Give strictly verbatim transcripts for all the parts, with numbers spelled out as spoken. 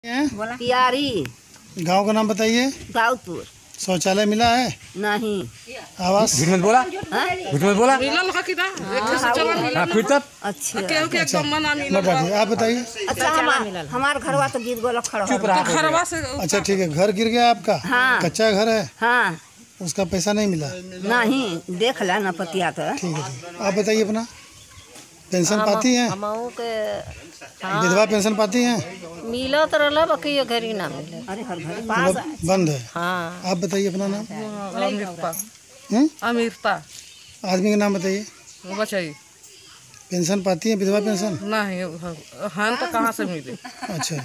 तियारी। गांव का नाम बताइए। दाऊदपुर। शौचालय मिला है? नहीं। आवास झूठ मत बोला, झूठ मत बोला। हाँ, फिर तब अच्छा आप बताइए। अच्छा हमार हमार घरवा तो गिर गया खड़ा चुप रहा। घरवा से अच्छा ठीक है, घर गिर गया आपका? हाँ। कच्चा घर है? हाँ। उसका पैसा नहीं मिला? नहीं, देख ला न पतिया तो। ठीक है ठीक है। आप बताइए अपना। पेंशन पाती हैं? विधवा पेंशन पाती हैं? मिला तो रहा बाकी ये घर ही ना मिले। अरे हर घर मतलब बंद है। हाँ। आप बताइए अपना नाम। अमीरता। हम्म? अमीरता आदमी का नाम बताइए। बचाइए। पेंशन पाती हैं, विधवा पेंशन? नहीं, हम तो कहाँ से मिले। अच्छा।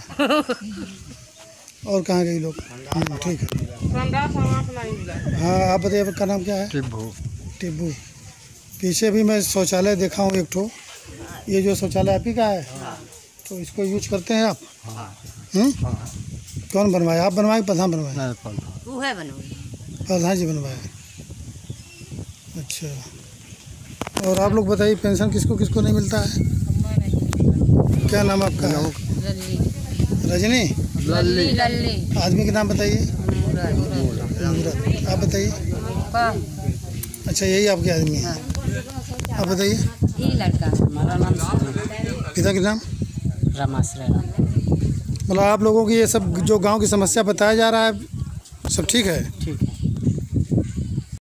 और कहाँ गई लोग? हम्म, ठीक है। नहीं मिला। हाँ आप बताइए, आपका नाम क्या है? टिब्बू। टिब्बू। पीछे भी मैं शौचालय देखा हूँ एक ठो। ये जो शौचालय आप ही का है? तो इसको यूज करते हैं आप? हम्म? कौन बनवाया? आप बनवाए प्रधान बनवाए? तू है बनवाई। प्रधान जी बनवाए। अच्छा। और आप लोग बताइए, पेंशन किसको किसको नहीं मिलता है? क्या नाम आपका? रजनी। लल्ली लल्ली। आदमी का नाम बताइए। मूरत। आप बताइए। अच्छा, यही आपके आदमी है। आप बताइए। ये लड़का हमारा नाम पिता के नाम? रमाश्रय। मतलब आप लोगों की ये सब जो गांव की समस्या बताया जा रहा है, सब ठीक है? ठीक है।